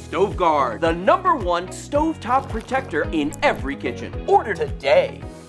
StoveGuard, the #1 stovetop protector in every kitchen. Order today.